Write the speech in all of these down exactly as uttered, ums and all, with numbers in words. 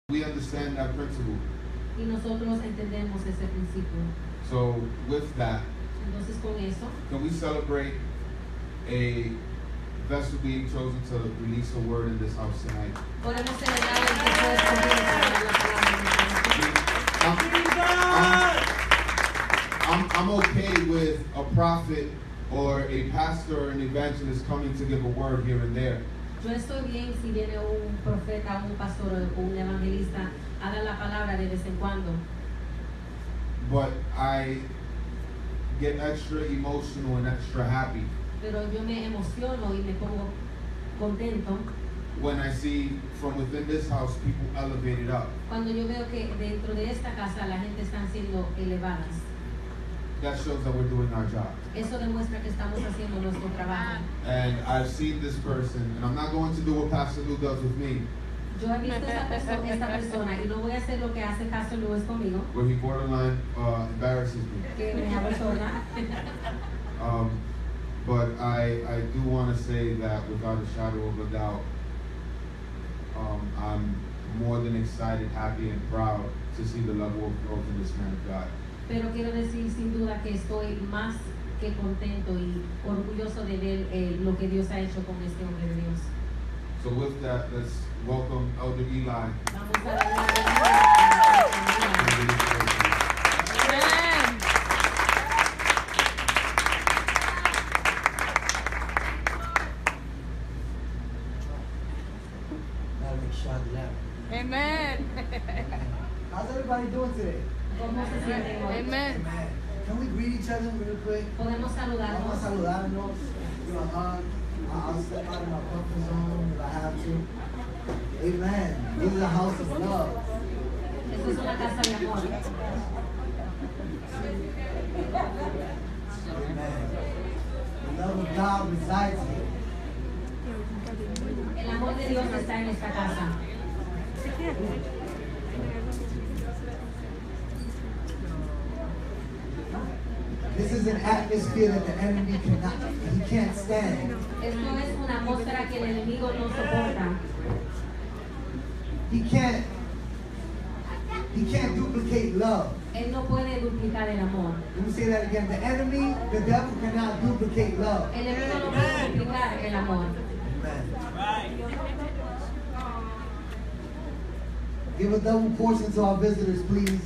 We understand that principle. Y nosotros entendemos ese principio. So with that, Entonces con eso, can we celebrate a vessel being chosen to release a word in this house tonight? podemos celebrar el que fue escogido para dar la palabra. I'm, I'm, I'm okay with a prophet or a pastor or an evangelist coming to give a word here and there. Yo estoy bien si viene un profeta, un pastor o un evangelista a dar la palabra de vez en cuando. But I get extra emotional and extra happy Pero yo me emociono y me pongo contento when I see from within this house people elevated up. cuando yo veo que dentro de esta casa la gente está siendo elevadas. That shows that we're doing our job. Eso demuestra que estamos haciendo nuestro trabajo. And I've seen this person, and I'm not going to do what Pastor Lou does with me, Yo he visto esta persona, esta persona y no voy a hacer lo que hace Pastor Luis conmigo, where he borderline uh, embarrasses me. que me abochorna. Um, but I, I do want to say that without a shadow of a doubt, um, I'm more than excited, happy, and proud to see the level of growth in this man of God. Pero quiero decir sin duda que estoy más que contento y orgulloso de ver eh, lo que Dios ha hecho con este hombre de Dios. So with that, let's welcome Elder Eli. Vamos a darle la bienvenida. Amen. How's everybody doing today? ¿Cómo se sienten hoy? Amen. Amen. Can we greet each other real quick? Podemos Vamos a saludarnos. saludarnos. Give a hug. I'll step out of my comfort zone if I have to. Amen. This is a house of love. Esto es una casa de amor. Amen. The love of God resides here. El amor de Dios está en esta casa. This is an atmosphere that the enemy cannot, he can't stand. Esto es una atmósfera que el enemigo no soporta. He can't, he can't duplicate love. Él no puede duplicar el amor. Let me say that again. The enemy, the devil cannot duplicate love. El enemigo no puede duplicar el amor. Amen. Give a double portion to our visitors, please.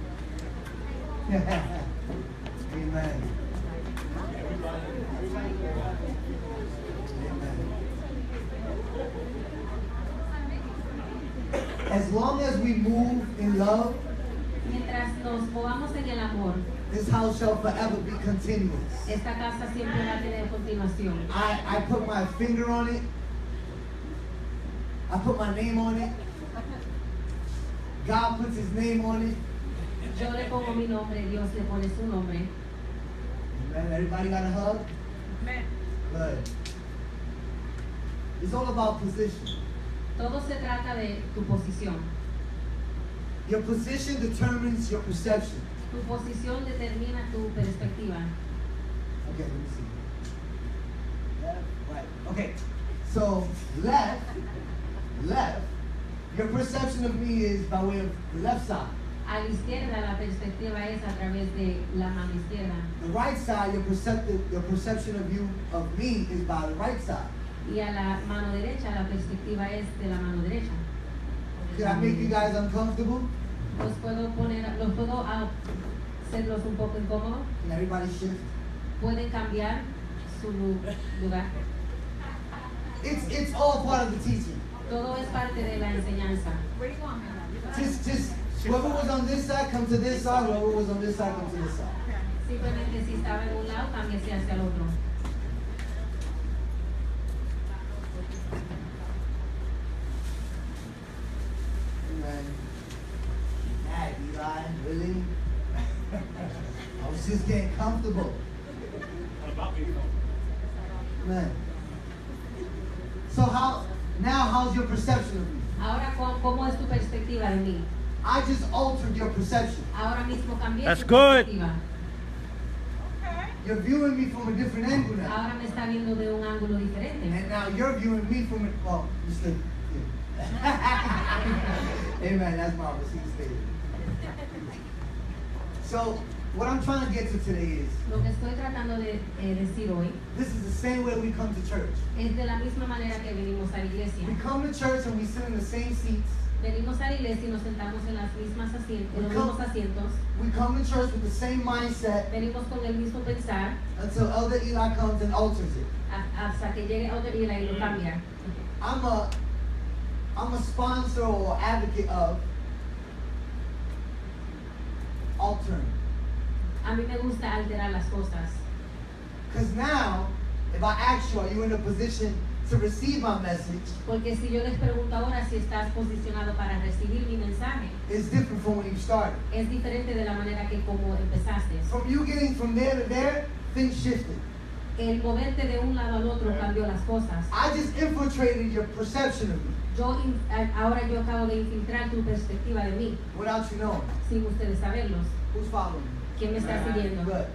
Amen. As long as we move in love, Mientras nos movamos en el amor, this house shall forever be continuous. esta casa siempre va a tener continuación. I, I put my finger on it. I put my name on it. God puts his name on it. Yo le pongo mi nombre, Dios le pone su nombre. Amen. Everybody got a hug? Amen. Good. It's all about position. Todo se trata de tu posición. Your position determines your perception. Tu posición determina tu perspectiva. Okay, let me see. Left, right. Okay. So left, left, your perception of me is by way of the left side. A la izquierda la perspectiva es a través de la mano izquierda. The right side, your perceptive, your perception of you, of me, is by the right side. Y a la mano derecha la perspectiva es de la mano derecha. Did I make you guys uncomfortable? Los puedo poner, los puedo hacerlos un poco incómodos. Can everybody shift? Pueden cambiar su lu- lugar. It's it's all part of the teaching. Todo es parte de la enseñanza. Where do you want me? Just just whoever was on this side, come to this side. Whoever was on this side, come to this side. Simplemente si estaba en un lado, cámbiese hacia el otro. Amen. Mad, Eli, really? I was just getting comfortable. Man. So how now how's your perception of me? Ahora, ¿cómo, cómo es tu perspectiva de mí? I just altered your perception. Ahora mismo cambié That's tu good. perspectiva. You're viewing me from a different angle now. Ahora me está viendo de un ángulo diferente. And now you're viewing me from a, well, you said, yeah. Amen. That's my receipt statement. So, what I'm trying to get to today is, Lo que estoy tratando de eh, decir hoy this is the same way we come to church. es de la misma manera que venimos a la iglesia. We come to church and we sit in the same seats. Venimos a la iglesia y nos sentamos en las mismas asientos, en los mismos asientos. We come to church with the same mindset Venimos con el mismo pensar until Elder Eli comes and alters it. a- hasta que llegue otro Eli y lo cambia. I'm a, I'm a sponsor or advocate of altering. A mí me gusta alterar las cosas. Because now, if I ask you, are you in a position to receive my message? Porque si yo les pregunto ahora si estás posicionado para recibir mi mensaje, It's different from when you started. es diferente de la manera que como empezaste. From you getting from there to there, things shifted. El moverte de un lado al otro cambió las cosas. I just infiltrated your perception of me Yo in- a- ahora yo acabo de infiltrar tu perspectiva de mí, without you knowing. sin ustedes saberlos. Who's following me? ¿Quién me está siguiendo? Good.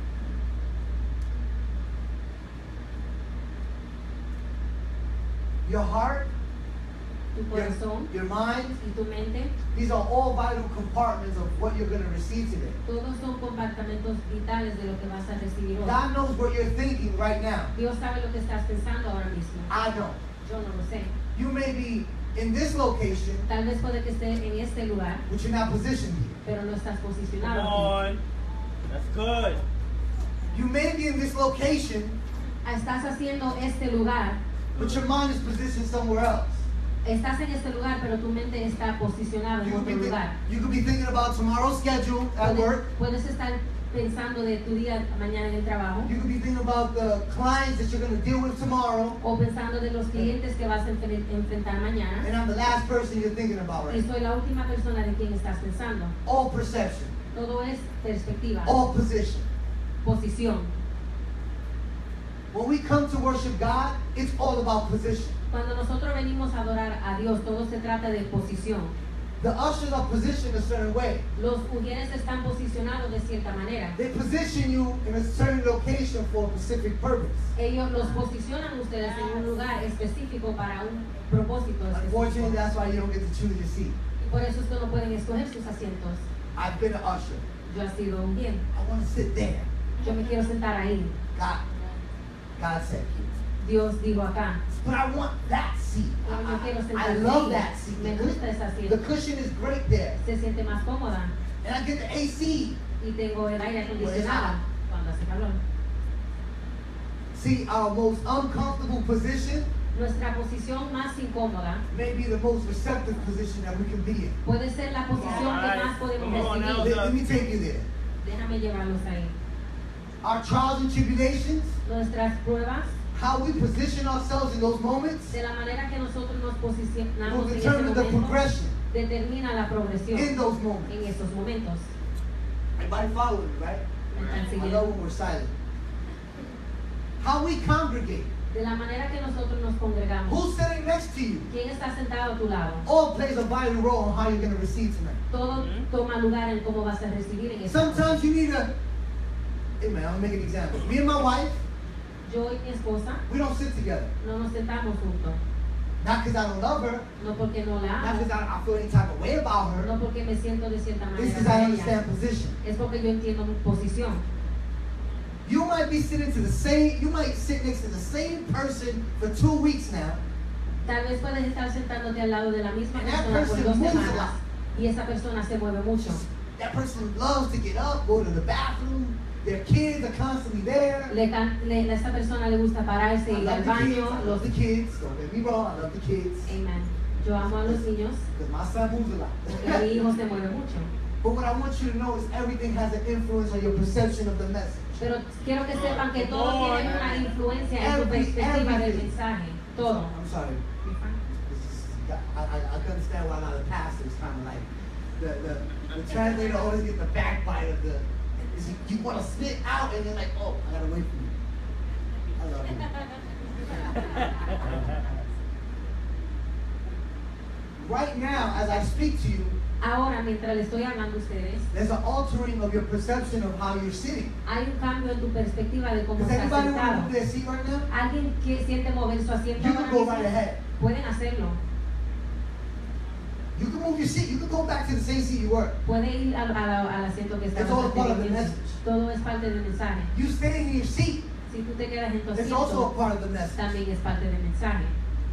Your heart, Tu your, corazón your mind, y tu mente, these are all vital compartments of what you're going to receive today. todos son compartimentos vitales de lo que vas a recibir hoy. God knows what you're thinking right now. Dios sabe lo que estás pensando ahora mismo. I don't. Yo no lo sé. You may be in this location, Tal vez puede que esté en este lugar, but you're not positioned here. pero no estás Come posicionado aquí. on. That's good. You may be in this location, Estás haciendo este lugar, but your mind is positioned somewhere else. estás en este lugar, pero tu mente está posicionada en You could otro be, thi- lugar. you could be thinking about tomorrow's schedule at Puedes, work. puedes estar pensando de tu día mañana en el trabajo, You could be thinking about the clients that you're going to deal with tomorrow. o pensando de los clientes que vas a enfre- enfrentar mañana. And I'm the last person you're thinking about right Y now. soy la última persona de quien estás pensando. All perception, Todo es perspectiva, all position. posición. When we come to worship God, it's all about position. Cuando nosotros venimos a adorar a Dios, todo se trata de posición. The ushers are positioned a certain way. Los ujieres están posicionados de cierta manera. They position you in a certain location for a specific purpose. Ellos los posicionan ustedes en un lugar específico para un propósito Unfortunately, específico. that's why you don't get to choose your seat. Y por eso es que no pueden escoger sus asientos. I've been an usher. Yo he sido un bien. I want to sit there. Yo me quiero sentar ahí. God, God said, Dios dijo acá. but I want that seat. Pero yo quiero I, I, sentar I ahí. love that seat. Me The, gusta ese the asiento. cushion is great there. Se siente más cómoda. And I get the A C. Y tengo el aire Pues, acondicionado cuando hace calor. See, our most uncomfortable position Nuestra posición más incómoda may be the most receptive position that we can be in. puede ser la posición que más podemos Come on now. recibir. Let, let me take you there. Déjame llevarlos ahí. Our trials and tribulations, Nuestras pruebas, how we position ourselves in those moments, de la manera que nosotros nos will posicionamos en ese determine the momento, progression determina la progresión in those moments. en esos momentos. Everybody following me, right? ¿Me están I love siguiendo? when we're silent. How we congregate. De la manera que nosotros nos congregamos. Who's sitting next to you? ¿Quién está sentado a tu lado? All plays a vital role in how you're going to receive tonight. Todo toma lugar en cómo vas a recibir en ese Sometimes you need a. Hey man, I'm gonna make an example. Me and my wife, Yo y mi esposa we don't sit together. no nos sentamos juntos. Not because I don't love her, No porque no la not amo, because I, I feel any type of way about her. no porque me siento de cierta It's manera because con I ella. understand position. Es porque yo entiendo mi posición. You might be sitting to the same, you might sit next to the same person for two weeks now, Tal vez puedes estar sentándote al lado de la misma And that persona por person dos moves a semanas lot. y esa persona se mueve mucho. that person loves to get up, go to the bathroom, their kids are constantly there. Le, can- le- a esa persona le gusta pararse I y ir love al the kids, baño. I love the kids, don't get me wrong, I love the kids. Amen. Yo amo a los niños Because my son moves a lot. y mi hijo se mueve mucho. But what I want you to know is everything has an influence on your perception of the message. Pero quiero que sepan que todo tiene una influencia en tu Every- perspectiva del everything. mensaje. Todo. I'm sorry. This is- I, I, I can understand why a lot of pastors kind of like, the, the, the translator always get the backbite of the, is you, you want to spit out and they're like, oh, I gotta wait for you. I love you. Right now, as I speak to you, Ahora, mientras le estoy hablando a ustedes, there's an altering of your perception of how you're sitting. hay un cambio en tu perspectiva de cómo Does estás anybody want to sentado. move their seat right now? Alguien que siente mover su asiento You ahora can go mismo, right ahead. pueden hacerlo. You can move your seat. You can go back to the same seat you were. Puede ir al, al, al asiento que It's all estaba part of the anteriormente. message. Todo es parte del mensaje. You staying in your seat. Si tú te quedas en tu It's also a asiento, part of the message. también es parte del mensaje.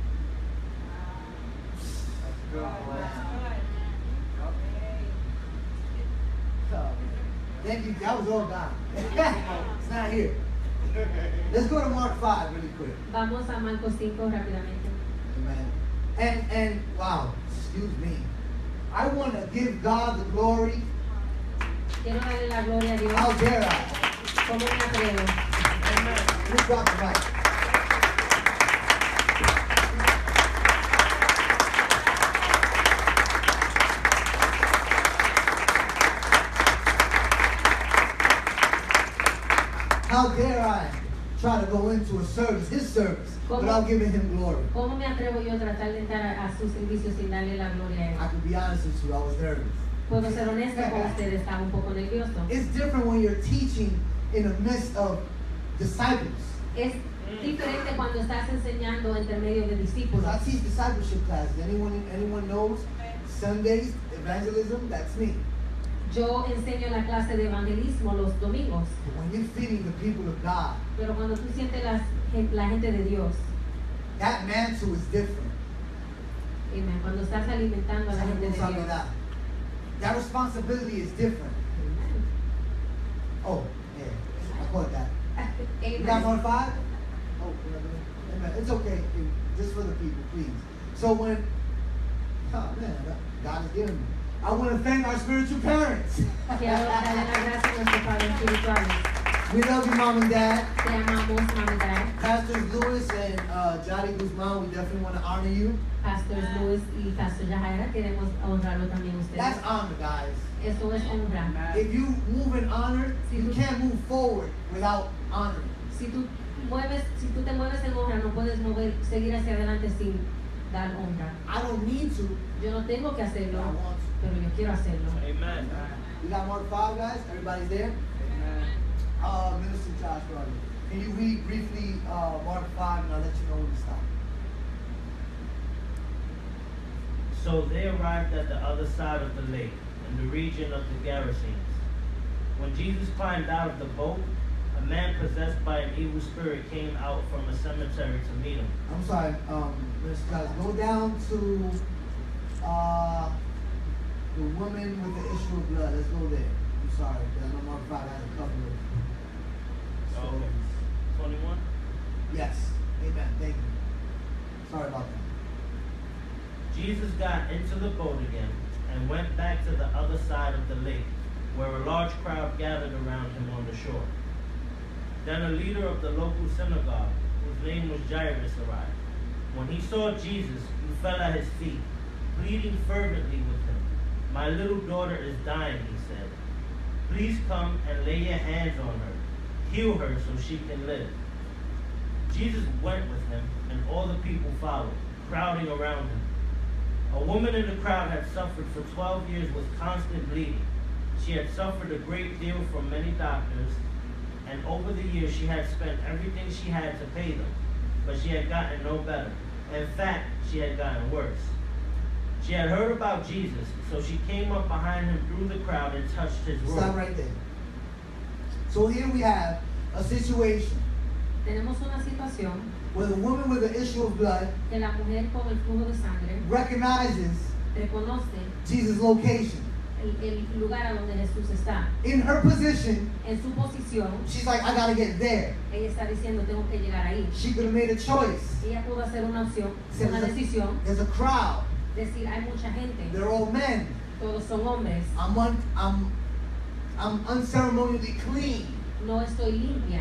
Thank you. That was all God. It's not here. Let's go to Mark five really quick. Vamos a Marcos cinco rápidamente. Amen. And and wow, excuse me. I want to give God the glory. Quiero darle la gloria a Dios. How dare I? ¿Cómo me atrevo? Amen. Let me drop the mic. How dare I try to go into a service, his service, ¿Cómo? without giving him glory? ¿Cómo me atrevo yo a tratar de entrar a, a su servicio sin darle la gloria a I Él? can be honest with you, I was nervous. Puedo ser honesta con ustedes, estaba un poco nervioso. It's different when you're teaching in the midst of disciples. Es diferente cuando estás enseñando entre medio de Because discípulos. I teach discipleship classes. Anyone anyone knows Sundays, evangelism, that's me. Yo enseño la clase de evangelismo los domingos, But when you're feeding the people of God, pero cuando tú sientes las, gen- la gente de Dios, that mantle is different. amen, cuando estás alimentando a la gente de Dios, That That responsibility is different. amen. Oh, yeah, I caught that. You got Amen. more five? Oh, amen. It's okay, just for the people, please. So when, oh man, God is giving me. I want to thank our spiritual parents. Quiero darle las gracias a nuestros padres espirituales. We love you, Mom and Dad. Te amamos, mami y dad. Pastors Lewis and uh, Johnny Guzman, we definitely want to honor you. Pastors Luis y Pastor Yajaira, queremos honrarlo también a ustedes. That's honor, guys. Eso es honra. If you move in honor, you can't move forward without honoring. Si tú mueves, si tú te mueves en honra, no puedes mover, seguir hacia adelante sin dar honra. I don't need to, Yo no tengo que but hacerlo, I want to. pero yo quiero hacerlo. Amen. We got Mark five, guys. Everybody's there? Uh, Minister Josh, where are you? Can you read briefly uh, Mark five, and I'll let you know when to stop. So they arrived at the other side of the lake, in the region of the Gerasenes. When Jesus climbed out of the boat, a man possessed by an evil spirit came out from a cemetery to meet him. I'm sorry, um, Minister Josh. Go down to uh, the woman with the issue of blood. Let's go there. I'm sorry, because I know Mark five has a couple of Okay. stories. twenty-one? Yes. Amen. Thank you. Sorry about that. Jesus got into the boat again and went back to the other side of the lake, where a large crowd gathered around him on the shore. Then a leader of the local synagogue, whose name was Jairus, arrived. When he saw Jesus, he fell at his feet, pleading fervently with him. "My little daughter is dying," he said. "Please come and lay your hands on her. Heal her so she can live." Jesus went with him, and all the people followed, crowding around him. A woman in the crowd had suffered for twelve years with constant bleeding. She had suffered a great deal from many doctors, and over the years she had spent everything she had to pay them, but she had gotten no better. In fact, she had gotten worse. She had heard about Jesus, so she came up behind him through the crowd and touched his robe. Stop right there. So here we have a situation Tenemos una situación where the woman with the issue of blood que la mujer con el flujo de sangre recognizes reconoce Jesus' location. el, el lugar a donde Jesús está. In her position, En su posición, she's like, I gotta get there. ella está diciendo, tengo que llegar ahí. She could have made a choice. Ella pudo hacer una opción, Says una there's a- decisión, There's a crowd. decir, hay mucha gente, They're all men. todos son hombres, I'm un, I'm I'm unceremonially clean. no estoy limpia.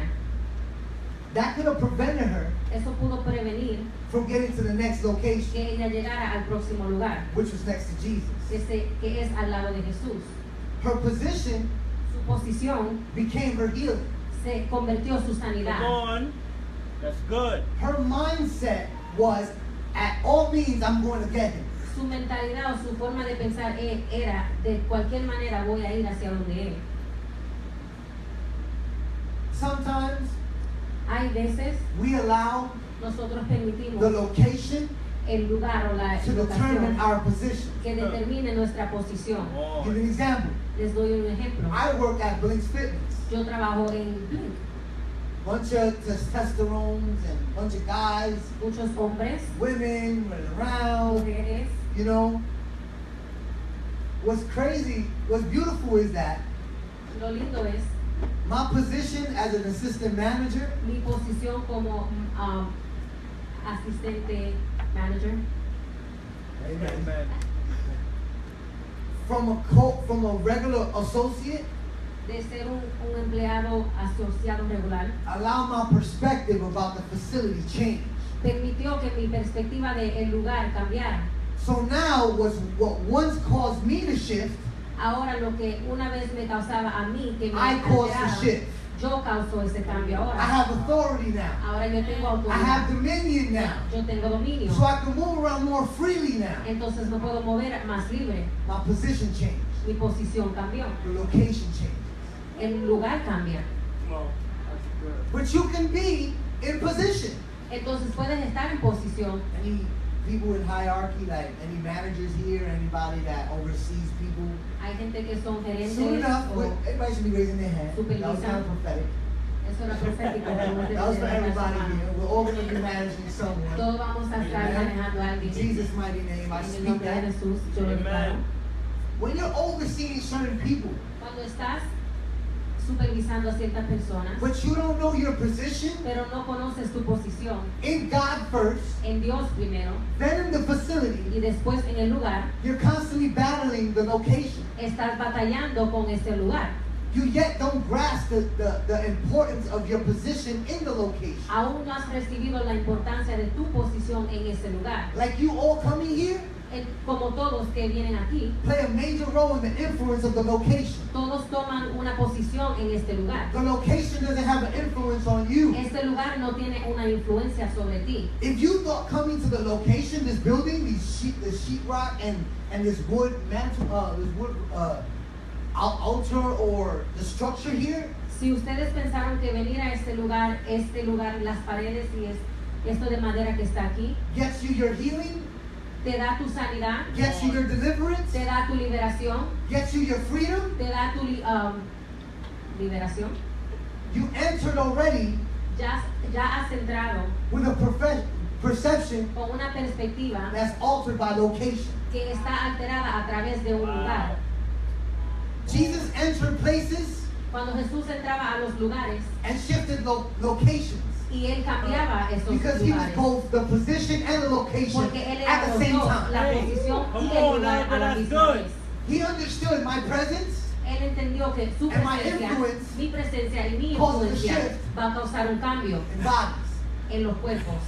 That could have prevented her Eso pudo prevenir from getting to the next location, que ella llegara al próximo lugar, which was next to Jesus. que, se- que es al lado de Jesús. Her position Su posición became her healing. se convirtió en su Come sanidad. on. That's good. Her mindset was, at all means, I'm going to get him. Su mentalidad o su forma de pensar e- era, de cualquier manera voy a ir hacia donde Él. Sometimes Hay veces we allow nosotros the permitimos location el lugar o la to locación determine our position. que determine nuestra posición. Come Give on. you an example. Les doy un ejemplo. I work at Blink's Fitness. Yo trabajo en Blink. Bunch of testosterones and bunch of guys, Muchos hombres, women running around, mujeres. you know. What's crazy, what's beautiful is that Lo lindo es my position as an assistant manager, mi posición como um, asistente manager. Amen. from a co- from a regular associate, De ser un, un empleado asociado regular, allow my perspective about the facility change. permitió que mi perspectiva del lugar cambiara. So now what's, what once caused me to shift, Ahora lo que una vez me causaba a mí que me I caused the alteraba, shift. yo causo ese cambio I ahora. have authority now. Ahora yo tengo I have autoridad. dominion now. Yo tengo dominio. So I can move around more freely now. Entonces me puedo mover más libre. My position changed. Mi posición cambió. The location changed. El lugar cambia. But you can be in position. Entonces puedes estar en posición. Any people in hierarchy, like any managers here, anybody that oversees people? Hay gente que son gerentes. Soon enough, o- everybody should be raising their hand. That was kind of prophetic. Eso era profético. pero no That was for debe de everybody levantar su here. mano. We're all going to be managing someone. Todos vamos a estar Amen. manejando a In alguien. Jesus' mighty name, I En el speak nombre de that. Jesús, yo lo declaro. Amen. When you're overseeing certain people, Cuando estás supervisando a ciertas personas, but you don't know your position pero no conoces tu posición in God first, en Dios primero then in the facility, y después en el lugar, you're constantly battling the location. estás batallando con ese lugar. You yet don't grasp the, the, the importance of your position in the location. Aún no has recibido la importancia de tu posición en ese lugar. Like you all coming here El- como todos que vienen aquí, play a major role in the influence of the location. todos toman una posición en este lugar. The location doesn't have an influence on you. Este lugar no tiene una influencia sobre ti. If you thought coming to the location, this building, these sheet, this sheetrock, and and this wood mantle, uh, this wood uh, al- altar, or the structure here, Si ustedes pensaron que venir a este lugar, este lugar, las paredes y es, esto de madera que está aquí, gets you your healing, te da tu sanidad, gets you your deliverance, te da tu liberación, gets you your freedom, te da tu li- um, liberación, you entered already ya, ya has entrado with a perfe- perception con una perspectiva that's altered by location. que está alterada a través de un lugar. Jesus entered places Cuando Jesús entraba a los lugares and shifted lo- locations y él cambiaba esos because he was lugares, both the position and the location porque él at era the los same dos, time. la Hey, posición y come el on, lugar now, a la that's misma good. vez. He understood my presence Él entendió que su And my presencia, influence mi presencia y mi causes a influencia shift. va a causar un cambio in bodies. en los cuerpos.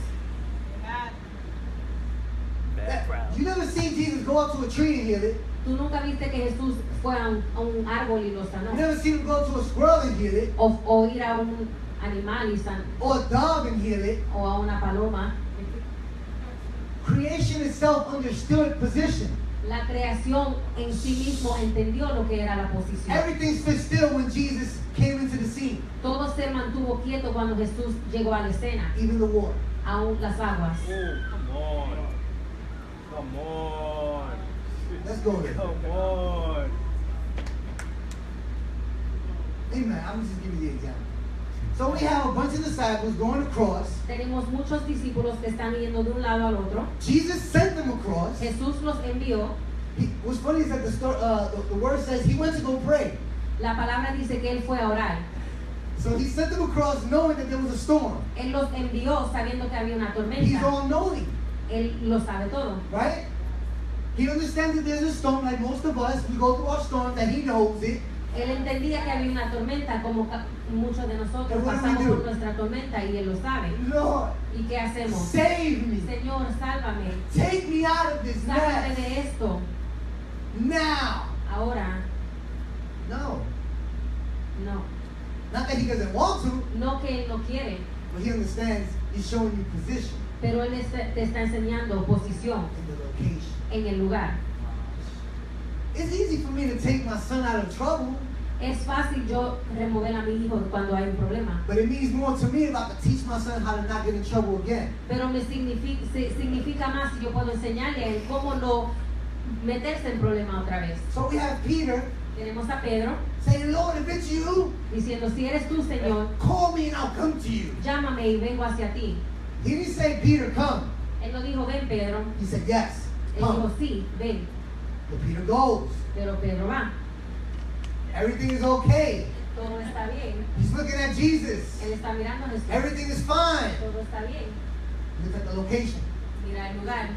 That- you never seen Jesus go up to a tree and heal it. Tú nunca viste que Jesús fue a un, a un árbol y lo sanó, You never seen him go to a squirrel and heal it, o, o ir a un animal y san, or a dog and heal it. o a una paloma. Creation itself understood position. La creación en sí mismo entendió lo que era la posición. Everything stood still when Jesus came into the scene, Todo se mantuvo quieto cuando Jesús llegó a la escena, even the water. aún las aguas. Oh, come on. Come on. Let's go there. Come on. Amen. I'm just giving you the example. So we have a bunch of disciples going across. Tenemos muchos discípulos que están yendo de un lado al otro. Jesus sent them across. Jesús los envió. He, what's funny is that the, story, uh, the, the word says he went to go pray. La palabra dice que él fue a orar. So he sent them across knowing that there was a storm. Él los envió sabiendo que había una He's tormenta. all knowing, Él lo sabe todo. right? He understands that there's a storm like most of us. We go through our storms and he knows it. Él entendía que había una tormenta, como ca- muchos de nosotros And what do we pasamos do? por nuestra tormenta y él lo sabe. Lord, ¿Y qué hacemos? save me. Señor, sálvame. Take me out of this Sálvame mess. de esto. Now. Ahora, No. no. Not that he doesn't want to, No que él no quiere, but he understands he's showing you position pero él es- te está enseñando posición in the location. en el lugar. It's easy for me to take my son out of trouble. Es fácil yo remover a mi hijo cuando hay un problema. But it means more to me if I can teach my son how to not get in trouble again. Pero me significa, significa más si yo puedo enseñarle a él cómo no meterse en problema otra vez. So we have Peter Tenemos a Pedro saying, Lord, if it's you, diciendo, si eres tú, Señor, call me and I'll come to you. llámame y vengo hacia ti. He didn't say, Peter, come. Él no dijo, ven, Pedro. He said, yes, Él dijo, come. sí, ven. But Peter goes. Pero Pedro va. Everything is okay. Todo está bien. He's looking at Jesus. Él está mirando a Jesús. Everything is fine. Todo está bien. Look at the location. Mira el lugar.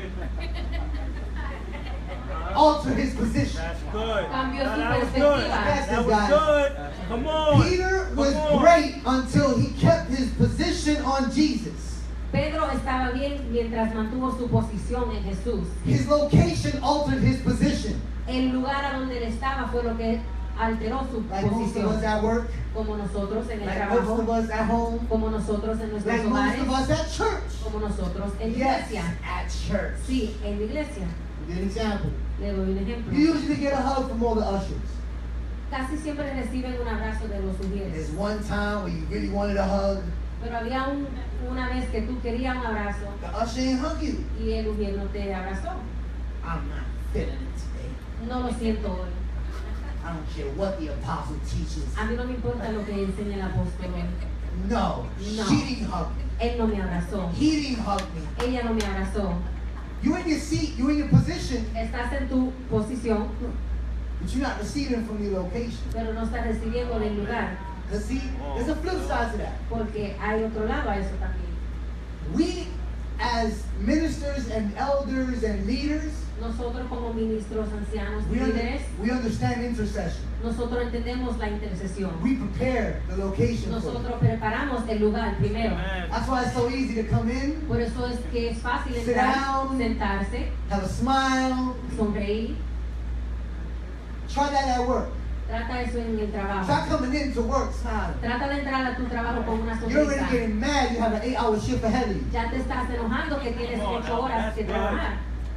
Alter his position. That's good. Cambió su That was perspectiva. good. Yes, That was guys. good. Come on. Peter was Come on. great until he kept his position on Jesus. Pedro estaba bien mientras mantuvo su posición en Jesús. His location altered his position. El lugar a donde él estaba fue lo que alteró su Like most of us posición. at work, Como nosotros en el like most of trabajo, us at home, como nosotros en nuestros like most hogares, of us at church. como nosotros en la Yes, iglesia. at church. Sí, en la iglesia. Give an example. Le doy un ejemplo. You usually get a hug from all the ushers. Casi siempre reciben un abrazo de los There's sugieres. one time where you really wanted a hug. Pero había un, una vez que tú querías un abrazo The usher didn't hug you. y el ujier no te abrazó. I'm not feeling it today. No lo siento hoy. I don't care what the apostle teaches. A mí no me importa lo que enseña el apóstol hoy. No, No. she didn't hug me. Él no me abrazó. He didn't hug me. Ella no me abrazó. You in your seat, you in your position, Estás en tu posición, but you're not receiving from your location. pero no estás recibiendo del lugar. Cause see, there's a flip side to that. Porque hay otro lado a eso también. We, as ministers and elders and leaders, Nosotros como ministros, ancianos y we, under- líderes, we understand intercession. nosotros entendemos la intercesión. We prepare the location for it. Nosotros preparamos el lugar primero. Amen. That's why it's so easy to come in, Por eso es que es fácil Sit entrar, down. sentarse, have a smile. sonreír. Try that at work. Trata eso en el Try trabajo. coming into work smiling. Trata de entrar a tu trabajo con una You're already sonrisa. getting mad. You have an eight-hour shift ahead of you. Ya te estás enojando que tienes Come on, ocho horas que that's trabajar.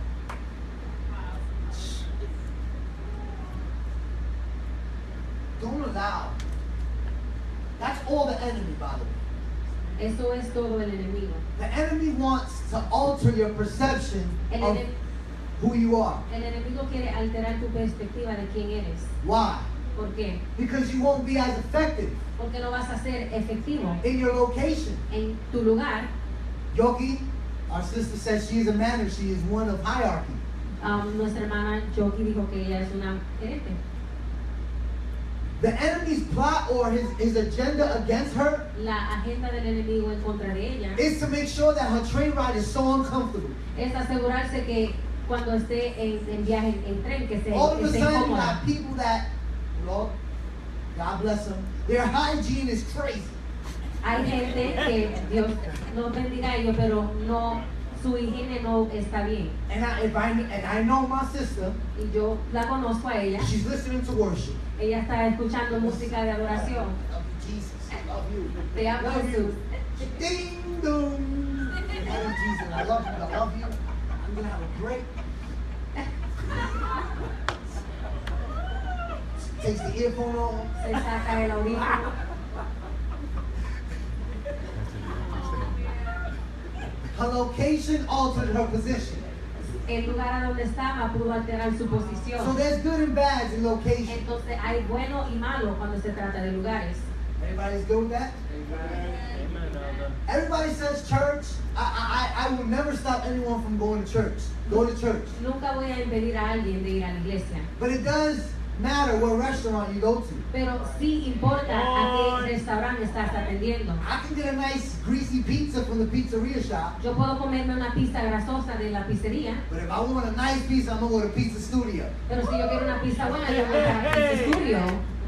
Don't allow. That's all the enemy, by the way. Eso es todo el enemigo. The enemy wants to alter your perception El, of ene- who you are. el enemigo quiere alterar tu perspectiva de quién eres. Why? ¿Por qué? Because you won't be as effective Porque no vas a ser efectivo in your location. en tu lugar. Yogi, our sister says she is a manager. She is one of hierarchy. Um, nuestra hermana Joki dijo que ella es una gerente. The enemy's plot or his, his agenda against her La agenda del enemigo en contra de ella is to make sure that her train ride is so uncomfortable. es asegurarse que cuando esté en, en viaje en tren que se All of a esté sudden, you incómoda. have people that, Lord, God bless them, their hygiene is crazy. Hay gente que Dios no bendiga a ellos, pero no, su higiene no está bien. And I, if I, and I know my sister, Y yo la conozco a ella. she's listening to worship. Ella está escuchando música de adoración. I love you, Jesus. I love you. Te amo, Love you. Jesús. Ding dong. I love Jesus. I love you. I love you. I'm gonna have a great. Takes the earphone off. Se saca el audífono. Her location altered her position. El lugar a donde estaba pudo alterar su So posición. there's good and bad in location. Entonces hay bueno y malo cuando se trata de lugares. Everybody's good with that? Amen, Elder. Everybody says church. I, I, I will never stop anyone from going to church. Go to church. Nunca voy a impedir a alguien de ir a la iglesia. But it does matter what restaurant you go to. Pero sí importa a qué restaurante estás atendiendo. I can get a nice greasy pizza from the pizzeria shop. Yo puedo comerme una pizza grasosa de la pizzería, But if I want a nice pizza, I'm gonna go to Pizza Studio. pero si yo quiero una pizza buena, yo voy a Pizza Studio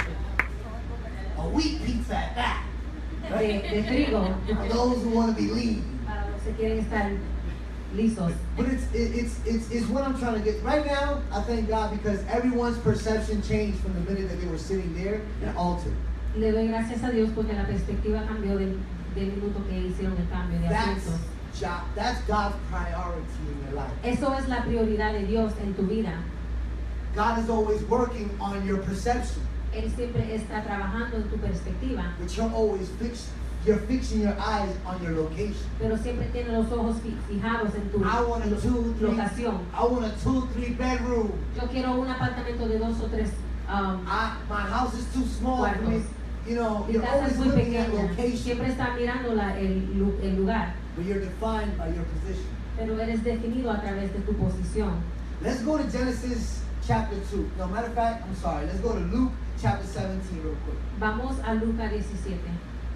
A wheat pizza at that. de, de trigo For those who want to be lean. para los que quieren estar lisos. But it's, it, it's, it's, it's what I'm trying to get. Right now, I thank God because everyone's perception changed from the minute that they were sitting there and altered. Le doy gracias a Dios porque la perspectiva cambió del, del minuto que hicieron el cambio de That's, asientos. job, that's God's priority in your life. Eso es la prioridad de Dios en tu vida. God is always working on your perception. Él siempre está trabajando en tu perspectiva, but you're always fixed. You're fixing your eyes on your location. pero siempre tiene los ojos fi- fijados en tu I want a lo- two, three. locación. I want a two, three bedroom. Yo quiero un apartamento de dos o tres um, I, my house is too small for me. cuartos. You know, Mi you're casa always es muy looking at pequeña. location, Siempre está mirando la- el, lu- el lugar, but you're defined by your position. pero eres definido a través de tu posición. Let's go to Genesis chapter two. No, matter of fact, I'm sorry. Let's go to Luke chapter seventeen real quick. Vamos a Lucas diecisiete,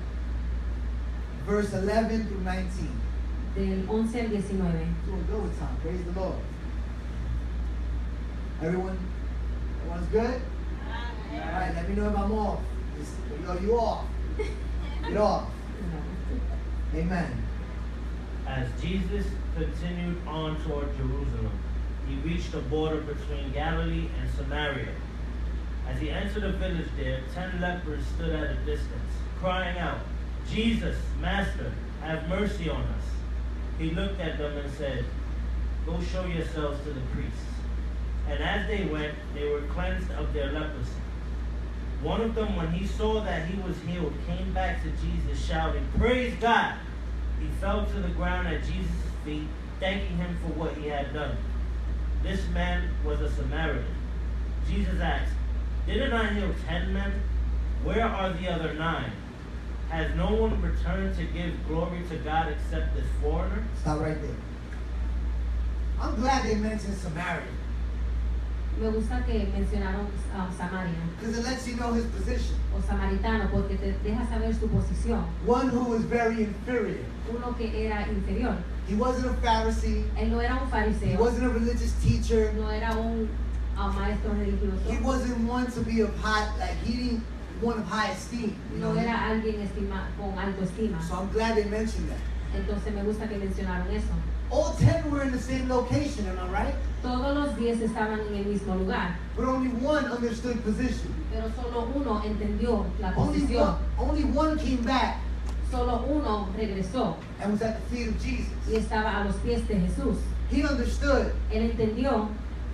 Verse eleven through nineteen. del once al diecinueve. Doing good with time. Praise the Lord. Everyone, everyone's good? All right, let me know if I'm off. Just, yo, you off. Get off. Amen. As Jesus continued on toward Jerusalem, he reached the border between Galilee and Samaria. As he entered a village there, ten lepers stood at a distance, crying out, "Jesus, Master, have mercy on us." He looked at them and said, "Go show yourselves to the priests." And as they went, they were cleansed of their leprosy. One of them, when he saw that he was healed, came back to Jesus shouting, "Praise God!" He fell to the ground at Jesus' feet, thanking him for what he had done. This man was a Samaritan. Jesus asked, "Didn't I heal ten men? Where are the other nine? Has no one returned to give glory to God except this foreigner?" Stop right there. I'm glad they mentioned Samaria Me gusta que mencionaron um, Samaria because it lets you know his position. o samaritano porque te deja saber su posición. One who was very inferior. Uno que era inferior. He wasn't a Pharisee. Él no era un He fariseo, wasn't a religious teacher. no era un uh, maestro He religioso, wasn't one to be of high, like he didn't one of high esteem. You know? no era alguien estima, con alto estima. So I'm glad they mentioned that. Entonces me gusta que mencionaron eso. All ten were in the same location, am I right? Todos los diez estaban en el mismo lugar, But only one understood position. pero solo uno entendió la Only one, posición. only one came back Solo uno regresó and was at the feet of Jesus. y estaba a los pies de Jesús. He understood. Él entendió.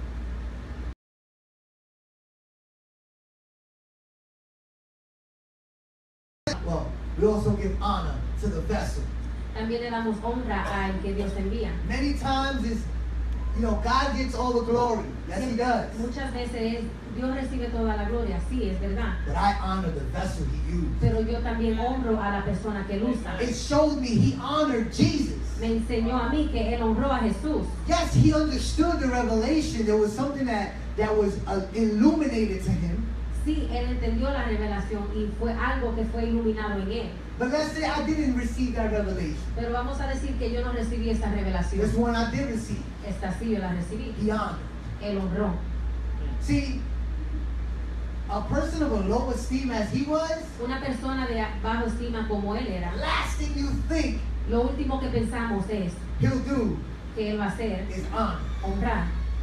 Well, we also give honor to the vessel. También le damos honra al que Dios envía. Many times it's, you know, God gets all the glory. Yes, He does. Muchas veces Dios recibe toda la gloria, sí, es verdad. But I honor the vessel He used. Pero yo también honro a la persona que él usa. It showed me He honored Jesus. Me enseñó a mí que él honró a Jesús. Yes, He understood the revelation. There was something that, that was uh, illuminated to Him. Sí, él entendió la revelación y fue algo que fue iluminado en él. But let's say I didn't receive that revelation. Pero vamos a decir que yo no recibí esta This revelación. one I did receive. Esta sí yo la recibí. He honored. Él honró. See, a person of a low esteem as he was, Una persona de bajo estima como él era, last thing you think lo último que pensamos es he'll do que él va a hacer is honor. honrar.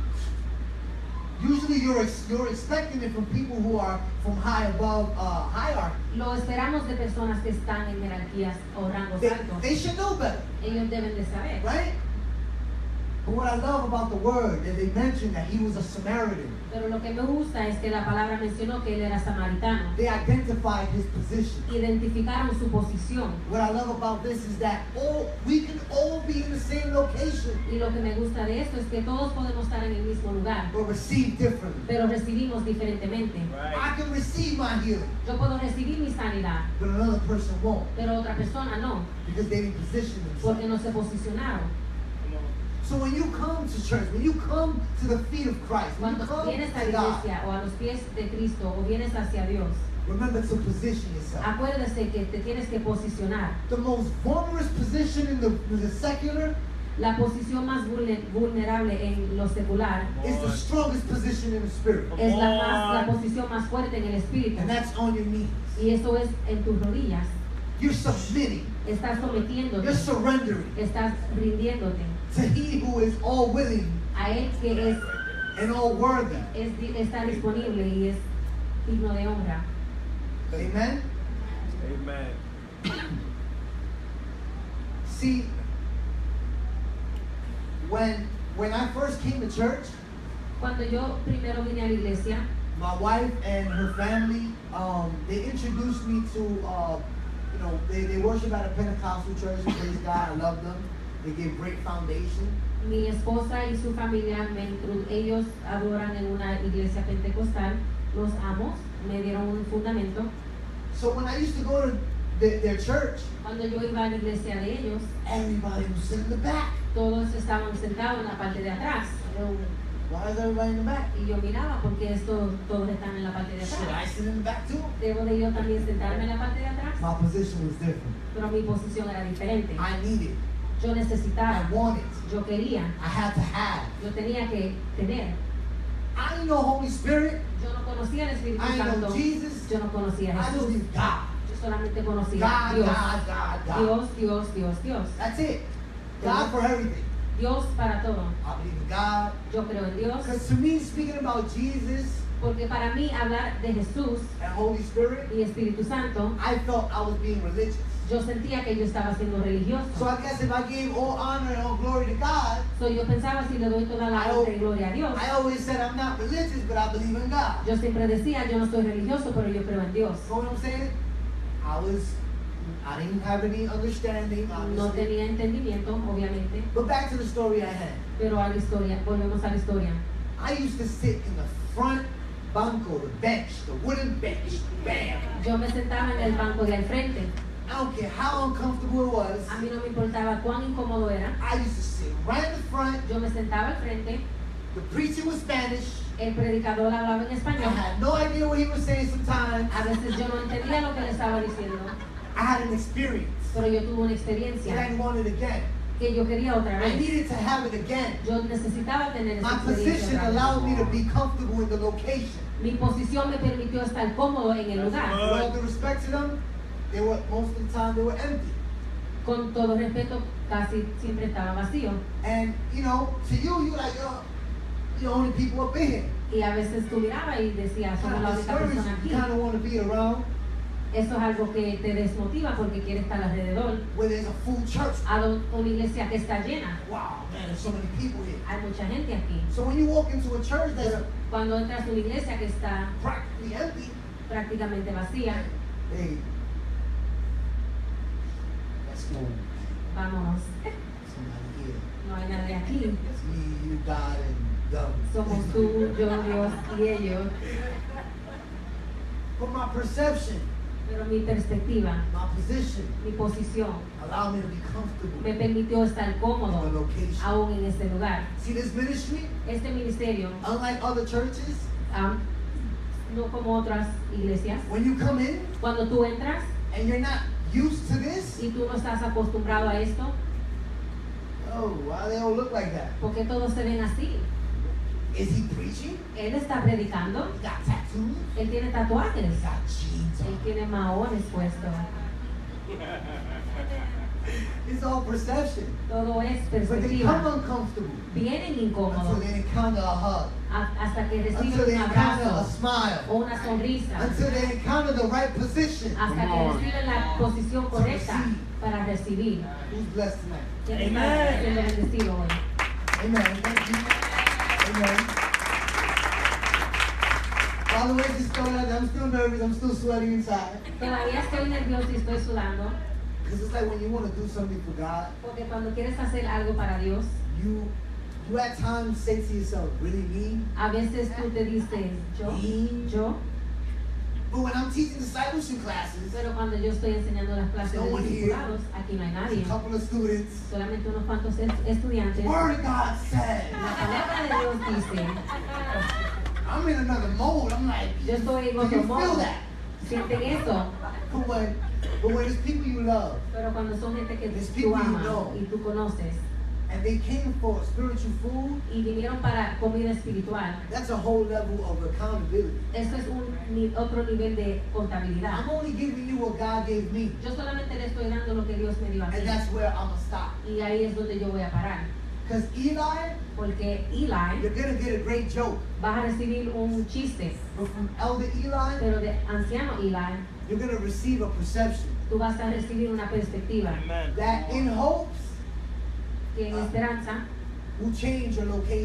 Usually you're, ex- you're expecting it from people who are from high above uh, hierarchy. Lo esperamos de personas que están en jerarquías o rangos They, altos. they should know better, Ellos deben de saber. right? But what I love about the word that they mentioned that he was a Samaritan. Pero lo que me gusta es que la palabra mencionó que él era samaritano. They identified his position. Identificaron su posición. What I love about this is that all we can all be in the same location, Y lo que me gusta de esto es que todos podemos estar en el mismo lugar, but receive differently. pero recibimos diferentemente. I can receive my healing, Yo puedo recibir mi sanidad, but another person won't pero otra persona no, because they didn't position porque themselves. no se posicionaron. So when you come to church, when you come to the feet of Christ, when you Cuando come vienes a to la God, iglesia o a los pies de Cristo o vienes hacia Dios, remember to position yourself. acuérdese que te tienes que posicionar. The most vulnerable position in the, in the secular La posición más vulne- vulnerable en lo secular is the strongest position in the spirit, es la, más, la posición más fuerte en el espíritu. and that's on your knees. Y eso es en tus rodillas. You're submitting, Estás sometiéndote, you're surrendering estás rindiéndote to He who is all willing a Él que es, and all worthy. es di- está disponible y es digno de honra. Amen. Amen. See, when when I first came to church, Cuando yo primero vine a la iglesia, my wife and her family, um, they introduced me to, uh, you know, they, they worship at a Pentecostal church. Praise God, I love them. They give great foundation. Mi esposa y su familia, me intru- ellos adoran en una iglesia pentecostal. Los amo, me dieron un fundamento. So when I used to go to the, their church, Cuando yo iba a la iglesia de ellos, everybody was sitting in the back. todos estaban sentados en la parte de atrás. Yo, why is everybody in the back? Y yo miraba porque esto, todos están en la parte de Should I atrás. sit in the back too? ¿Debo de yo también sentarme en la parte de atrás? My position was different. Pero mi posición era diferente. I needed, Yo necesitaba, I wanted, yo quería, I had to have. yo tenía que tener. I didn't know Holy Spirit. Yo no conocía el Espíritu I didn't know Santo. Jesus. Yo no conocía a I just Jesús. knew God. Yo solamente conocía a God, Dios. God, God, God. Dios, Dios, Dios, Dios. That's it. God for everything. Dios para todo. I believe in God. Yo creo en Dios. Because to me, speaking about Jesus Porque para mí hablar de Jesús and Holy Spirit, y Espíritu Santo, I felt I was being religious. yo sentía que yo estaba siendo So religioso. I guess if I gave all honor and all glory to God, So, yo pensaba si le doy toda la I honra y al- gloria a Dios. I always said I'm not religious, but I believe in God. Yo siempre decía, yo no soy religioso, pero yo creo en Dios. You know what I'm saying? I was, I didn't have any understanding, No obviously. tenía entendimiento, obviamente, But back to the story I had. pero a la historia, volvemos a la historia. I used to sit in the front banco, the bench, the wooden bench. Bam! Yo me sentaba en el banco de al frente. I don't care how uncomfortable it was. A mí no me importaba cuán incómodo era. I used to sit right in the front. Yo me sentaba al frente. The preacher was Spanish. El predicador hablaba en I español. had no idea what he was saying sometimes. A veces yo no entendía lo que le estaba diciendo, I had an experience pero yo tuve una that experiencia I wanted again. que yo quería otra I vez. needed to have it again. Yo necesitaba tener esa My experiencia position otra vez. allowed me to be comfortable in the location. Mi posición me permitió estar cómodo en el lugar. With all due respect to them, they were most of the time they were empty. Con todo respeto, casi siempre estaba vacío. And you know, to you, you're like, yo, you're the only people up in here. Y a veces tú mirabas y decías, somos Kind la of única discouraged. persona You aquí. kind of want to be around Eso es algo que te desmotiva porque quieres estar alrededor. where there's a full church. A lo- una iglesia que está llena. Wow, man, there's so many people here. Hay mucha gente aquí. So when you walk into a church that's Cuando entras a una iglesia que está practically empty, prácticamente vacía, hey, let's go. vámonos. Somebody here. No hay nadie aquí. It's me, you, God, and them. Somos tú, yo, Dios y ellos. But my perception, Pero mi perspectiva, my position, mi posición, allow me to be comfortable me permitió estar in the cómodo location. aún en este lugar. See, this ministry, Este ministerio, unlike other churches, ah, no como otras iglesias, when you come in cuando tú entras and you're not used to this, y tú no estás acostumbrado a esto, oh, why they all look like that? porque todos se ven así. Is he preaching? Él está predicando, He got tattoos? él tiene tatuajes, He got jeans él on. tiene maones puestos. It's all perception. Todo es But they come perspectiva. uncomfortable Vienen until incómodos they encounter a hug, a- hasta que until reciben they un encounter a abrazo smile, o una sonrisa, until they encounter the right position. hasta que reciben la posición correcta para recibir. Who's blessed tonight? ¿Quién está Amen. siendo bendecido hoy? Amen. Thank you. Amen. By the way, just throwing out there, I'm still nervous. I'm still sweating inside. Todavía estoy nervioso y estoy sudando, Because it's like when you want to do something for God, porque cuando quieres hacer algo para Dios, you you at times say to yourself, really me? a veces tú te dices, yo, yo, But when I'm teaching discipleship classes, pero cuando yo estoy enseñando las clases No de one here. discipulados, aquí no hay there's nadie, a couple of students, solamente unos cuantos es- estudiantes. the Word of God says, La palabra de Dios dice, I'm in another mode. I'm like, yo estoy en do otro you feel modo, that? sienten eso, But when, but when it's people you love, pero cuando son gente que There's tú people you amas know. y tú conoces, and they came for spiritual food, y vinieron para comida espiritual, that's a whole level of accountability. eso es un ni- otro nivel de contabilidad. I'm only giving you what God gave me, Yo solamente le estoy dando lo que Dios me dio a mí, and that's where I'm gonna stop. y ahí es donde yo voy a parar, Because Eli, porque Eli, you're gonna get a great joke, vas a recibir un chiste, but from Elder Eli, pero de anciano Eli, you're gonna receive a perception tú vas a recibir una perspectiva Amen. that, in hopes, que en esperanza, will change your location.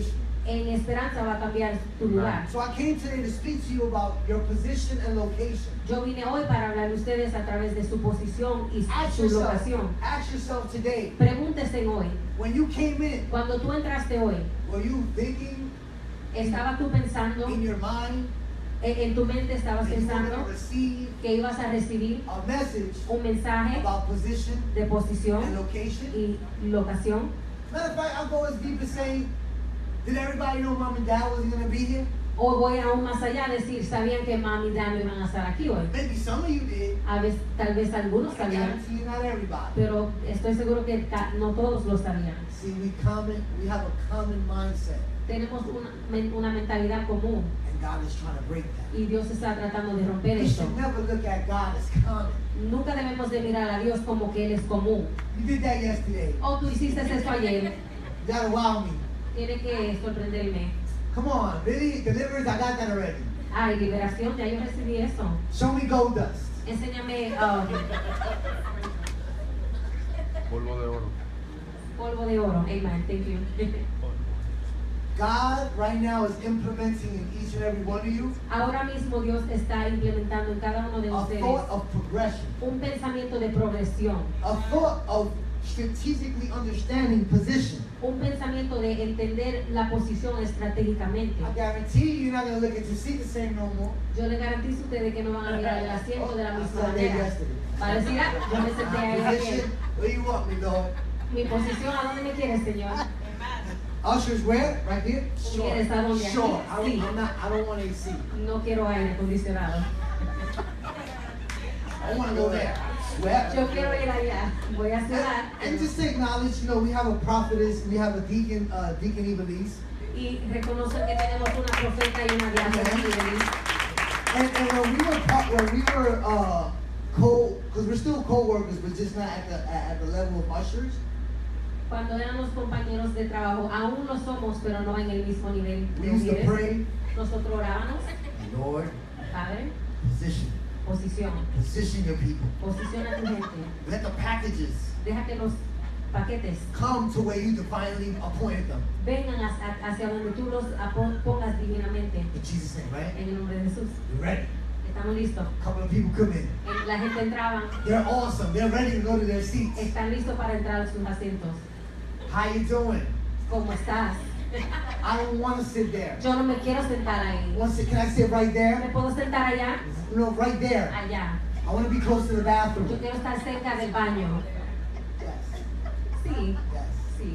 en esperanza va a cambiar tu lugar. So I came today to speak to you about your position and location. Yo vine hoy para hablar a ustedes a través de su posición y Ask su yourself, locación. ask yourself today, Pregúntese hoy, when you came in, cuando tú entraste hoy, were you thinking ¿estabas tú pensando, in your mind en, en tu mente estabas that you were going pensando to receive que ibas a recibir a message un mensaje about position de and posición location? y locación? Matter of fact, I'll go as deep as saying, did everybody know mom and dad wasn't going to be here? O voy aún más allá a decir, ¿sabían que mami y daddy iban a estar aquí hoy? Maybe some of you did. A veces, tal vez algunos I sabían, guarantee you not everybody. pero estoy seguro que ca- no todos lo sabían. See, we common, we have a common mindset, Tenemos una, men- una mentalidad común and God is trying to break that. y Dios está tratando de romper We eso. should never look at God as common. Nunca debemos de mirar a Dios como que Él es común. You did that yesterday. Oh, tú hiciste eso ayer. You gotta wow me. Tiene que sorprenderme. Come on, really? Deliverance, I got that already. Ay, liberación, ya yo recibí eso. Show me gold dust. Enséñame um, Polvo de oro. polvo de oro. Amen. Thank you. God right now is implementing in each and every one of you Ahora mismo Dios está implementando en cada uno de a ustedes thought of progression, un pensamiento de progresión, a thought of strategically understanding position. un pensamiento de entender la posición estratégicamente. I guarantee you, you're not going to look at your seat the same no more. Yo le garantizo a ustedes que no van a mirar el asiento de la I misma said that manera. yesterday. Va a decir, ah, yo me senté ahí My ayer. position, where you want me, Lord? Mi posición, ¿a dónde me quieres, Señor? Ushers, where? Right here? Sure. ¿Quieres a dónde? Aquí? Sure. I don't, Sí. I'm not, I don't want A C. No quiero aire acondicionado. I want to go there. Where? Yo quiero ir allá. Voy a And, sudar. and just to acknowledge, you know, we have a prophetess, we have a deacon, uh, Deacon Evelise. Y reconocen que tenemos una profeta y una diácono aquí. And, and when we were, part- when we were uh, co, because we're still co-workers, but just not at the, at, at the level of ushers. Cuando éramos compañeros de trabajo, aún lo somos, pero no en el mismo nivel We de used to líderes. pray, Nosotros orábamos, Lord, Padre, position, posición, position your people. posiciona a tu gente. Let the packages Deja que los paquetes come to where you divinely appointed them. vengan hacia, hacia donde tú los apo- pongas divinamente. In Jesus' name, right? En el nombre de Jesús. You ready? Estamos listos. A couple of people come in. Eh, La gente entraba, They're awesome. They're ready to go to their seats. están listos para entrar a sus asientos. How you doing? ¿Cómo estás? I don't want to sit there. Yo no me quiero sentar ahí. Want to sit, can I sit right ¿Me there? puedo sentar allá? No, right there. Allá. I want to be close to the Yo bathroom. quiero estar cerca del baño. Yes. Sí, Yes. sí.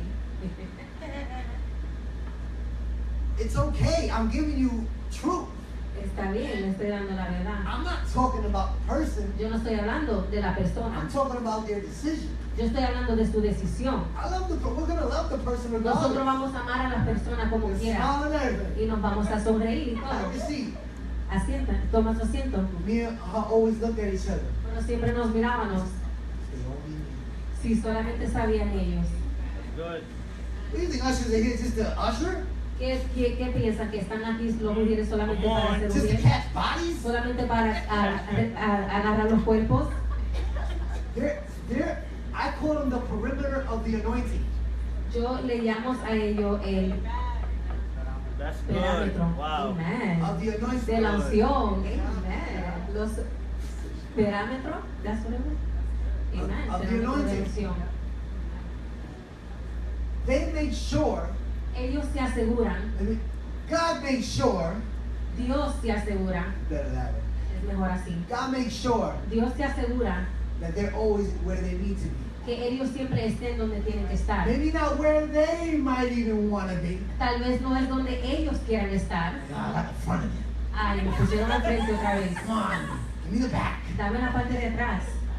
It's okay. I'm giving you truth. Está bien, le estoy dando la verdad. I'm not talking about the person. Yo no estoy hablando de la persona. I'm talking about their decision. Yo estoy hablando de su decisión. I love the. We're gonna love the person Nosotros regardless. vamos a amar a las personas como And quiera. smile and everything. Y nos vamos a sonreír y Have todo. a seat. Asienta, toma su asiento. Me and her always looked at each other. Bueno, siempre nos mirábamos. They only knew. Si solamente sabían ellos. Good. What do you think ushers are here just to usher? ¿Qué, qué, qué piensan? ¿Que están aquí los mujeres solamente para hacer un Just to bien? catch bodies? ¿Solamente para a- a- a- agarrar los cuerpos? They're, they're, I call them the perimeter of the anointing. Yo le llamo a ellos el That's good. perímetro. Wow. Amen. Of the anointing. De la unción. Amen. Los perímetros. That's what it was. Amen. Of the Perímetro de la anointing. unción. They make sure, Ellos se aseguran, I mean, God makes sure, Dios se asegura, better that way. es mejor así. God makes sure Dios se asegura that they're always where they need to be. que ellos siempre estén donde tienen que estar. Maybe not where they might even want to be. Tal vez no es donde ellos quieran estar. God, at the front of you. Ay, me pusieron al frente otra vez. Come on, give me the back. Dame la parte de atrás.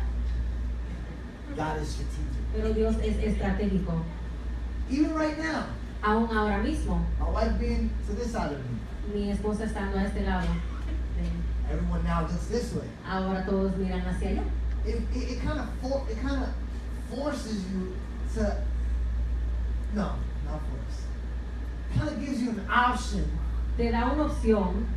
God is strategic. Pero Dios es estratégico. Even right now, Aún ahora mismo, my wife being to this side of me, mi esposa estando a este lado. everyone now looks this way. Ahora todos miran hacia allá. It, it, it kind of for, it kind of forces you to no, not force. It kind of gives you an option. Te da una opción.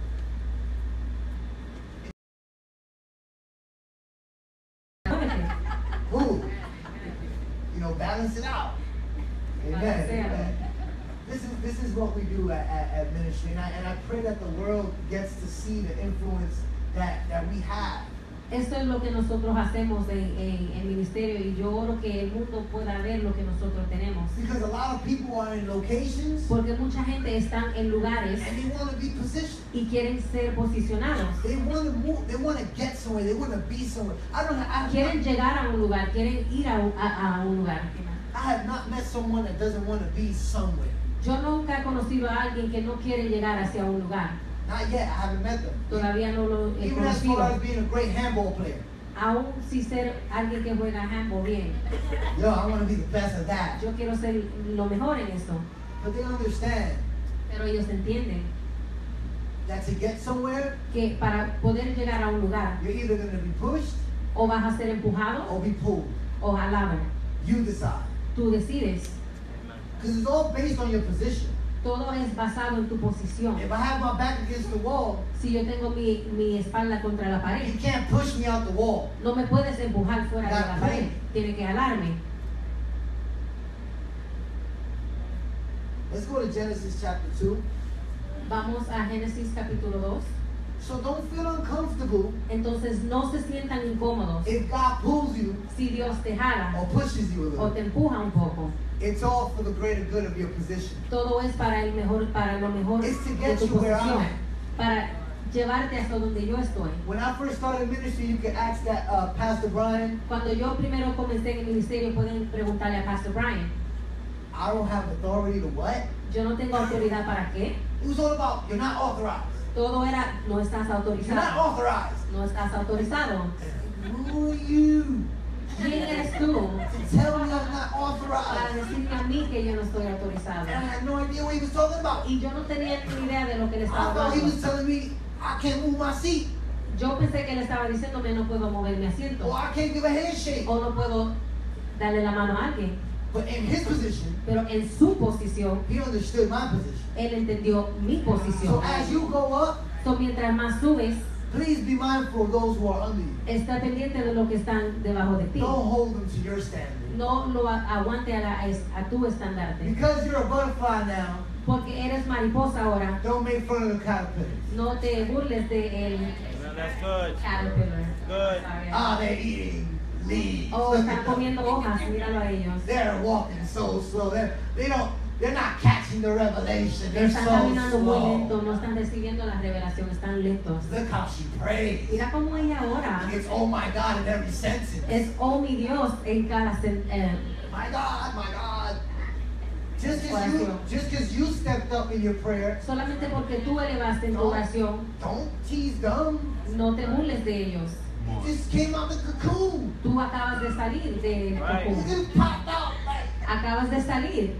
Muévete. Ooh, you know, balance it out. Amen. Balancealo. Amen. This is this is what we do at, at, at ministry, and I and I pray that the world gets to see the influence that, that we have. Esto es lo que nosotros hacemos en, en el ministerio y yo oro que el mundo pueda ver lo que nosotros tenemos. Because a lot of people are in locations Porque mucha gente está en lugares and they want to be positioned. y quieren ser posicionados. They want to move. They want to get somewhere. They want to be somewhere. I don't. I, Quieren llegar a un lugar, quieren ir a un, a, a un lugar. I have not met someone that doesn't want to be somewhere. Yo nunca he conocido a alguien que no quiere llegar hacia un lugar. Not yet. I haven't met them. Todavía no lo he Even as far conocido. as being a great handball player. Aún si ser alguien que juega handball bien. Yo, I want to be the best of that. Yo quiero ser lo mejor en eso. But they understand Pero ellos entienden that to get somewhere, que para poder llegar a un lugar you're either going to be pushed o vas a ser empujado or be pulled. o jalado. You decide. Tú decides. Because it's all based on your position. Todo es basado en tu posición. If I have my back against the wall, Si yo tengo mi, mi espalda contra la you pared, can't push me out the wall. no me puedes empujar fuera de la pared. Tiene que jalarme. Let's go to Genesis chapter two. Vamos a Génesis capítulo dos. So don't feel uncomfortable Entonces no se sientan incómodos if God pulls you si Dios te jala or pushes you a o little. te empuja un poco. It's all for the greater good of your position. Todo es para el mejor, para lo mejor It's to de get tu you where I'm posición, at. para llevarte hasta donde yo estoy. When I first started ministry, you could ask that uh, Pastor Brian. Cuando yo primero comencé en el ministerio, pueden preguntarle a Pastor Brian. I don't have authority to what? Yo no tengo autoridad para qué. It was all about you're not authorized. Todo era, no estás You're not autorizado. authorized. No estás autorizado. Who are you ¿Quién eres tú to tell me I'm not para authorized? decirme a mí que yo no estoy autorizado? And I had no idea what he was talking about. Y yo no tenía ni idea de lo que le I estaba thought he was hablando. telling me I can't move my seat, Yo pensé que él estaba diciéndome no puedo mover mi asiento or I can't give a handshake. o no puedo darle la mano a alguien. But in his position, Pero en su posición, he understood my position. él entendió mi So posición. as you go up, So, mientras más subes, please be mindful of those who are under you. está pendiente de lo que están debajo de ti. Don't hold them to your standard. No lo a- aguante a, la- a tu estandarte. Because you're a butterfly now, Porque eres mariposa ahora, don't make fun of the caterpillars. no te burles de el No, that's good. caterpillar. Good. Ah, they're eating leaves. Oh, Look están at them. comiendo hojas, míralo a ellos. They're walking so slow. They're, they don't. They're not catching the revelation. They're Están so caminando muy lento, slow. no están recibiendo la revelación, están lentos. Look how she prays. Mira cómo ella ora. It's oh my God in every sentence. Es oh mi Dios en cada sen- eh, My God, my God. Just because you, just because you stepped up in your prayer, solamente porque tú elevaste en tu oración, don't tease them. no te burles de ellos. You just came out the cocoon. Tú acabas de salir de Right. You cocún. just popped out. Like, Acabas de salir.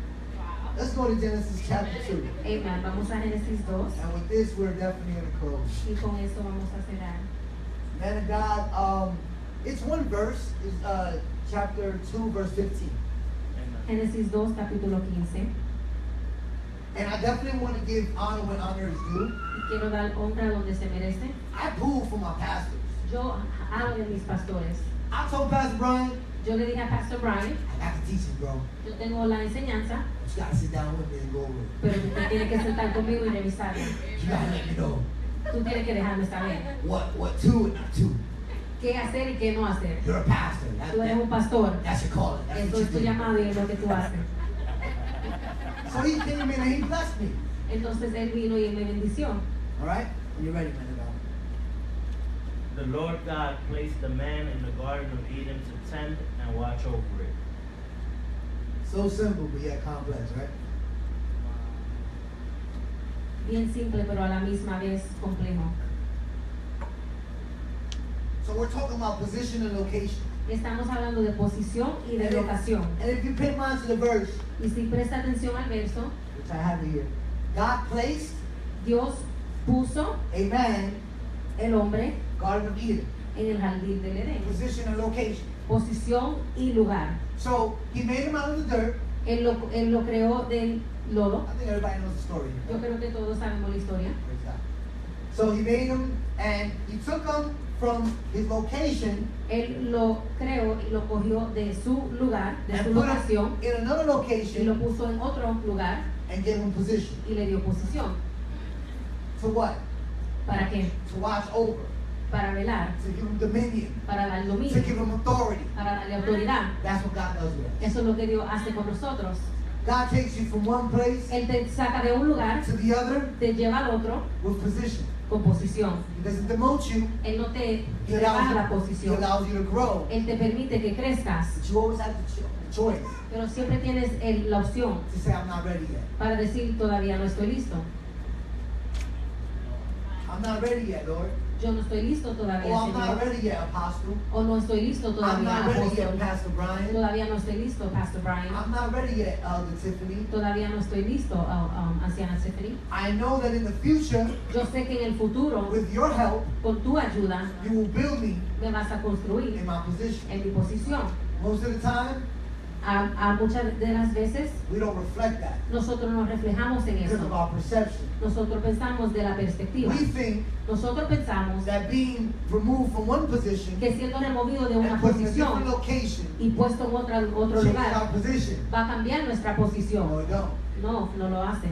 let's go to Genesis chapter two. Amen. Vamos a Génesis dos And with this, we're definitely going to close. y con esto vamos a cerrar. Man of God, um, it's one verse, is uh, chapter two, verse fifteen. Amen. Génesis dos, capítulo quince. And I definitely want to give honor when honor is due. Y quiero dar honra donde se merece. I pull for my pastors. Yo hablo de mis pastores. I told Pastor Brian, Yo le dije a Pastor Brian, I got to teach him, bro. yo tengo la enseñanza, But you got to sit down with me and go over it. pero tú tienes que sentar conmigo y revisarla. You got to let me know Tú tienes que dejarme saber what, what to and not to. qué hacer y qué no hacer. You're a pastor. That, Tú eres un that, pastor. that's your calling. That's Eso what es tu you do. llamado y es lo que tú haces. So he came in and he blessed me. Entonces él vino y él me bendició. All right? Are you ready, man of God? The Lord God placed the man in the Garden of Eden to tend and watch over it. So simple, but yet complex, right? Bien simple, pero a la misma vez complejo. So we're talking about position and location. Estamos hablando de posición y de And if, locación. and if you pay mind to the verse, Y si presta atención al verso, which I have here, God placed Dios puso a man, el hombre Garden of Eden, en el jardín del Edén. position and location. Posición y lugar. So he made him out of the dirt. Él lo, él lo creó del lodo. I think everybody knows the story. Yo creo que todos sabemos la historia. Praise God. So he made him, and he took him from his location Él lo creó y lo cogió de su lugar, de su and put locación, him in another y lo location, puso en otro lugar and gave him position. y le dio posición. To what? ¿Para qué? To watch over, Para velar, to give him dominion, para dar to dominio, give him authority. para darle autoridad. That's what God does with us. Eso es lo que Dios hace con nosotros. God takes you from one place Él te saca de un lugar, to the other te lleva al otro with position. con posición. He doesn't demote you. Él no te He rebaja la allows you, he posición. allows you to grow. Él te permite que crezcas, But you always have the cho- choice pero siempre tienes el- la opción to say, I'm not ready yet. para decir todavía no estoy listo. I'm not ready yet, Lord. Yo no estoy listo Oh, todavía, I'm not Señor. ready yet, Apostle. O no estoy listo I'm todavía, not ready yet, apóstol. Pastor Brian. Todavía no estoy listo, Pastor Brian. I'm not ready yet, Elder Tiffany. Todavía no estoy listo, uh, um, anciana Stephanie. I know that in the future, Yo sé que en el futuro, with your help, con tu ayuda, you will build me me vas a construir in my position. en mi posición. Most of the time, A, a muchas de las veces, we don't reflect that nosotros nos reflejamos en because of eso. our perception. Nosotros pensamos de la perspectiva. We think Nosotros pensamos that being removed from one position que siendo removido de una and put in a different posición location y puesto en otra, otro changes our lugar, position. va a cambiar nuestra No, posición. it don't. No, no lo hace.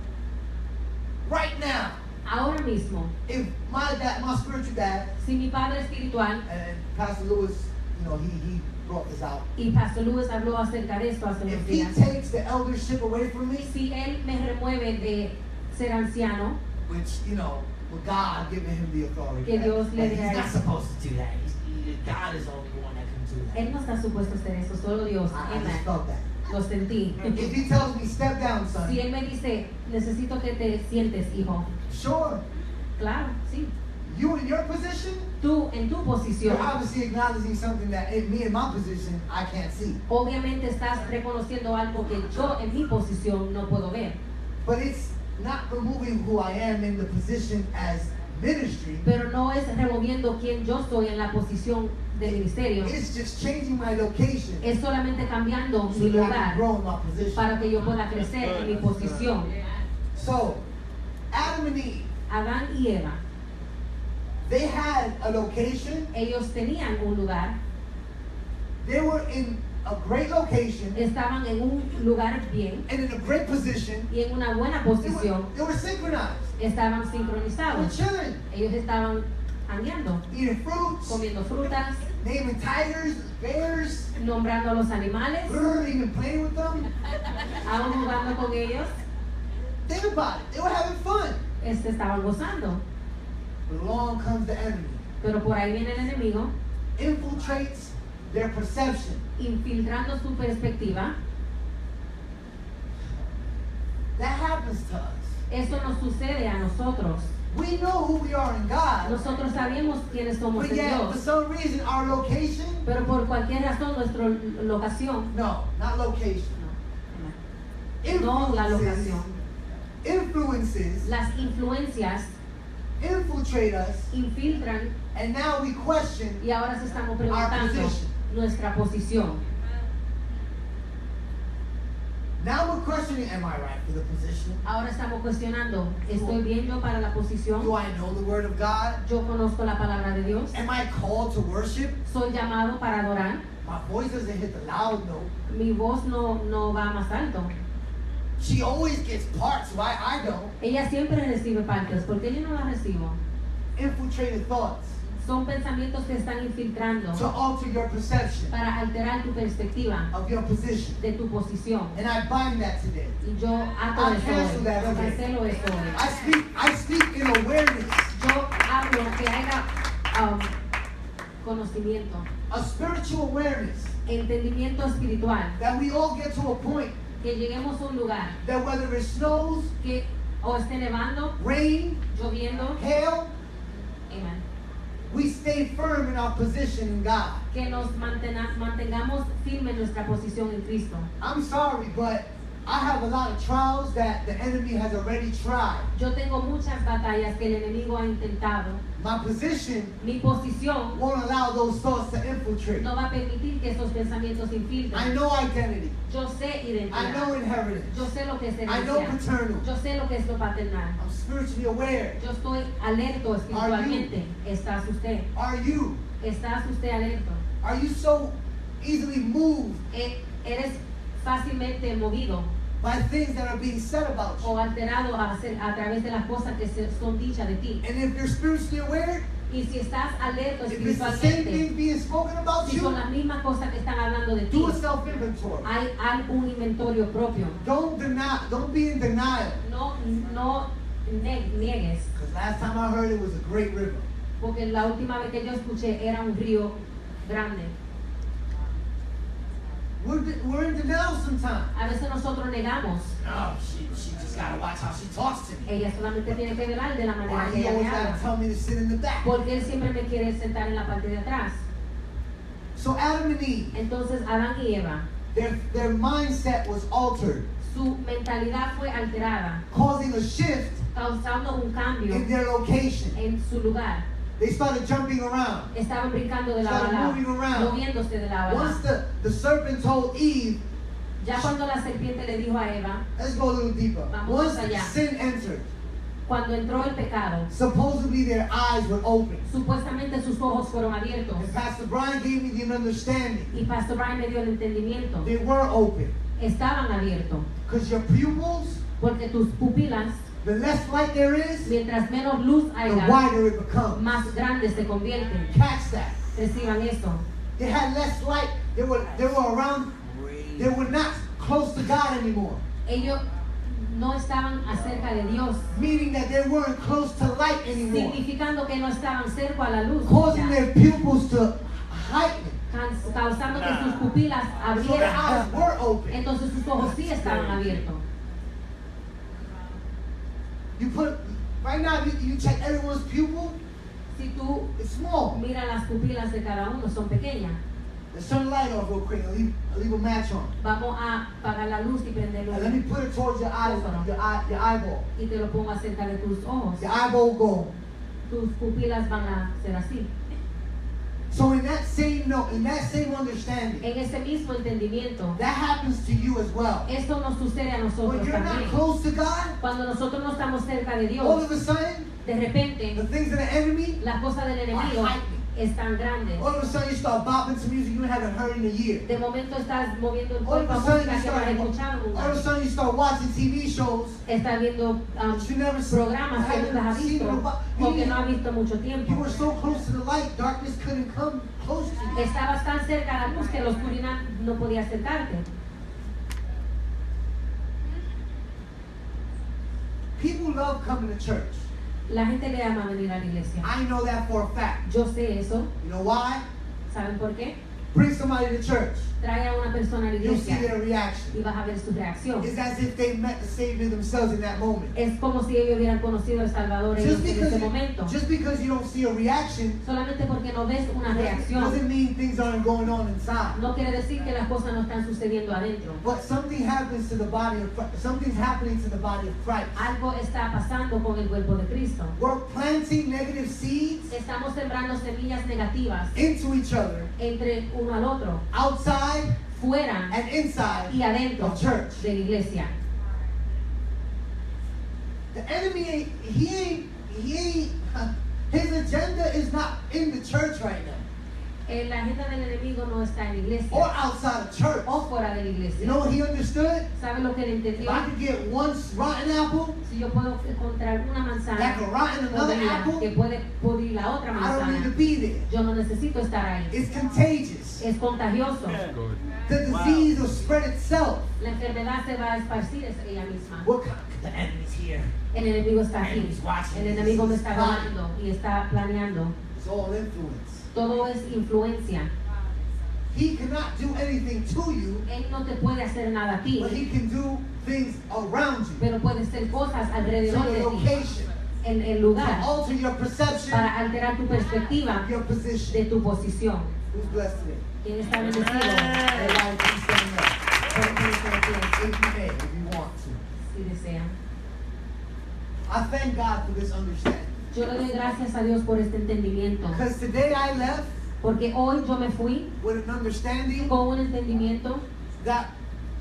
Right now, Ahora mismo, if my dad, my spiritual dad, si mi padre espiritual, and Pastor Lewis, you know, he he brought this out. y Pastor Lewis habló acerca de esto hace unos If he días, takes the eldership away from me, si él me remueve de ser anciano, which, you know, with God giving him the authority, Que Dios and le he's dé- not supposed to do that. He's, he, God is the only one that can do that. él no está supuesto a hacer eso, solo Dios. I, I just Amen. felt that. Lo sentí. If he tells me step down, son, Si él me dice, necesito que te sientes, hijo. sure, Claro, sí. you in your position, Tú en tu posición, you're obviously acknowledging something that in me in my position I can't see. obviamente estás reconociendo algo que yo en mi posición no puedo ver. But it's not removing who I am in the position as ministry. Pero no es removiendo quién yo soy en la posición del ministerio. It's just changing my location Es solamente cambiando so mi that I lugar can grow in my position. para que yo pueda crecer en mi posición. So, Adam and Eve, Adán y Eva, they had a location. ellos tenían un lugar, They were in a great location estaban en un lugar bien and in a great position. y en una buena They were, posición, they were synchronized. estaban They were sincronizados. chilling, Ellos estaban andando, eating fruits, comiendo frutas, naming tigers, bears, nombrando a los animales, brr, even playing with them. aún jugando con ellos, Think about it. They were having fun. este, estaban gozando. But along comes the enemy, Pero por ahí viene el enemigo, infiltrates their perception. infiltrando su perspectiva. That happens to us. Eso nos sucede a nosotros. We know who we are in God, Nosotros sabemos quiénes somos but en yet for Dios, some reason our location, pero por cualquier razón nuestra locación, no, not location. no la Influences, locación, influences las influencias infiltrate us, infiltran and now we question. y ahora se estamos preguntando position. nuestra posición. Now we're questioning, am I right for the position? Ahora estamos cuestionando, ¿estoy bien yo para la posición? Do I know the word of God? ¿Yo conozco la palabra de Dios? Am I called to worship? ¿Soy llamado para adorar? My voice doesn't hit the loud note. Mi voz no, no va más alto. She always gets parts, why I don't. Ella siempre recibe partes, ¿por qué yo no las recibo? Infiltrated thoughts Son pensamientos que están infiltrando to alter your perception para alterar tu perspectiva of your position. de tu posición. And I bind that today. Y yo ato I eso cancel hoy. that Yo today. cancelo eso hoy. I speak, I speak in awareness, Yo hablo que haya um, conocimiento, a spiritual awareness, entendimiento espiritual, that we all get to a point que lleguemos a un lugar that whether it snows, que o esté nevando, rain, lloviendo, hail, amen, we stay firm in our position in God. que nos mantena- mantengamos firme en nuestra posición en Cristo. I'm sorry, but I have a lot of trials that the enemy has already tried. Yo tengo muchas batallas que el enemigo ha intentado. My position Mi posición won't allow those thoughts to infiltrate. no va a permitir que esos pensamientos I infiltren. know identity. Yo sé I know identidad. inheritance. Yo sé lo que es I know herencia. paternal. Yo sé lo que es lo paternal. I'm spiritually aware. Yo estoy alerto espiritualmente. ¿Estás usted? Are you? ¿Estás usted alerto? Are you so easily moved E- ¿Eres fácilmente movido by things that are being said about you. o alterado a, hacer, a través de las cosas que se, son dichas de ti. And if you're spiritually aware, Y si estás alerta if it's the same espiritualmente, things being spoken about si son you, las mismas cosas que están hablando de ti, do a self-inventory. hay algún inventario propio. Don't deny, don't be in denial. No, no ne- niegues, Because last time I heard it was a great river. porque la última vez que yo escuché era un río grande. We're, de- we're in denial sometimes. A veces nosotros negamos. No, she, she just gotta watch how she talks to me. Ella solamente tiene que velar de la manera Why que he ella me always gotta habla. tell me to sit in the back. Porque él siempre me quiere sentar en la parte de atrás. So Adam and Eve, Entonces Adán y Eva, their, their mindset was altered, su mentalidad fue alterada, causing a shift causando un cambio in their location. en su lugar. They started jumping around. Estaban brincando de lado a Started lado, moving around. moviéndose de lado a Once lado. the, the serpent told Eve, Ya cuando la serpiente le dijo a Eva, let's go a little deeper. Vamos Once más allá. sin entered, cuando entró el pecado, supposedly their eyes were open. supuestamente sus ojos fueron abiertos. And Pastor Brian gave me the understanding. Y Pastor Brian me dio el entendimiento. They were open. Estaban abiertos. Because your pupils, Porque tus pupilas, the less light there is, mientras menos luz the haya, wider it becomes. más grandes se convierten. Catch that. Reciban eso. They had less light. They were they were around. They were not close to God anymore. Ellos no estaban acerca de Dios, Meaning that they weren't close to light anymore. significando que no estaban cerca a la luz, Causing ya, their pupils to heighten. can- causando que sus pupilas So their eyes abrieran. were open. Entonces sus ojos sí estaban abiertos. You put right now. You, you check everyone's pupil. Si tú It's small. miras las pupilas de cada uno, son pequeñas. Let's turn the light off real quick. I'll leave, I'll leave a match on. Vamos a apagar la luz y prenderlo And let me put it towards your eyes, your eye, your eyeball. y te lo pongo acerca de tus ojos. Your eyeball go. Tus pupilas van a ser así. So in that same note, in that same understanding, En ese mismo entendimiento, that happens to you as well. esto nos sucede a When nosotros you're not también. close to God, Cuando nosotros no estamos cerca de all Dios, of a sudden, de repente the things of the enemy, las cosas del enemigo están grandes. all of a sudden you start bopping to music you haven't heard in a year. De momento estás moviendo el All of cuerpo a a sudden you música que no has start, escuchado en un all of a año. sudden you start watching T V shows Estás viendo um, that you never seen, programas que nunca has haven't seen visto in a while. o que no has You, visto mucho tiempo. you were so close to the light, darkness couldn't come close to you. Estabas tan cerca a la luz que la oscuridad no podía acercarte. People love coming to church. La gente le ama venir a la iglesia. I know that for a fact. Yo sé eso. You know why? ¿Saben por qué? Bring somebody to church. Trae a una persona a la You'll see iglesia their reaction. y vas a ver su reacción. It's as if they met the Savior themselves in that moment. Es como si ellos hubieran conocido al Salvador ellos Just en because, ese you, momento. just because you don't see a reaction Solamente porque no ves una doesn't reacción, mean things aren't going on inside. no quiere decir que las cosas no están sucediendo adentro. But something happens to the body of Christ. Something's happening to the body of Christ. Algo está pasando con el cuerpo de Cristo. We're planting negative seeds Estamos sembrando semillas negativas into each other, entre uno al otro, outside fuera and inside y adentro of church. de la iglesia. The enemy ain't, he ain't, he ain't, his agenda is not in the church right now. Eh, La agenda del enemigo no está en la Or iglesia outside of church. o fuera de la You iglesia. know what he understood? ¿Sabe lo que él If entendió? I could get one rotten apple Si yo puedo encontrar una that manzana could rot in another podrida apple, que puede pudrir la otra I don't need to manzana, be there. yo no necesito estar ahí. It's contagious. Es contagioso. The disease will spread itself. La enfermedad se va a esparcir es ella misma. What kind? The enemy's here. El enemigo está aquí. Enemy's watching. El enemigo me está Plotting. ganando y está planeando. It's all influence. Todo es influencia. He cannot do anything to you, Él no te puede hacer nada a ti, but he can do things around you. pero puede hacer cosas To alrededor your de ti, location. en el To lugar, alter your perception, para alterar tu perspectiva your position. de tu posición. Who's blessed today? ¿Quién está bendecido? Everybody please stand up. Pueden ponerse de pie, If you may, if you want to. si desean. I thank God for this understanding. Yo le doy gracias a Dios por este entendimiento, Because today I left porque hoy yo me fui with an understanding con un entendimiento that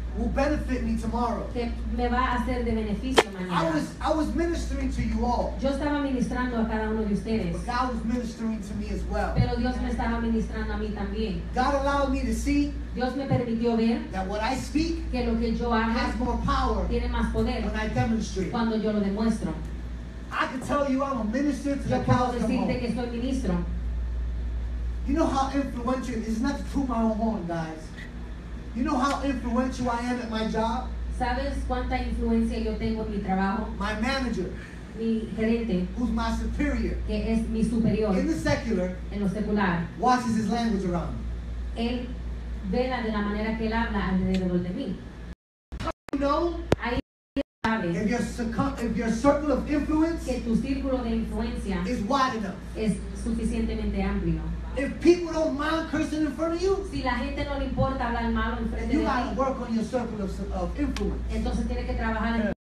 will benefit me tomorrow. que me va a ser de beneficio I mañana. was I was ministering to you all, Yo estaba ministrando a cada uno de ustedes, but God was ministering to me as well. pero Dios me estaba ministrando a mí también. God allowed me to see Dios me permitió ver that what I speak que lo que yo hago has more power tiene más poder when I demonstrate. cuando yo lo demuestro. I can tell you I'm a minister to the Yo puedo cows come decirte que home. soy ministro. You know how influential, it's not to toot my own horn, guys. You know how influential I am at my job? ¿Sabes cuánta influencia yo tengo en mi trabajo? My manager, Mi gerente, who's my superior, que es mi superior in the secular, en lo secular, watches his language around me. él vela de la manera que él habla alrededor de mí. You know, Ahí sabes if your, circum- if your circle of influence que tu círculo de influencia is wide enough, es suficientemente amplio. if people don't mind cursing in front of you, Si la gente no le importa hablar malo then enfrente you de gotta ti, work on your circle of, of influence. entonces tienes que trabajar en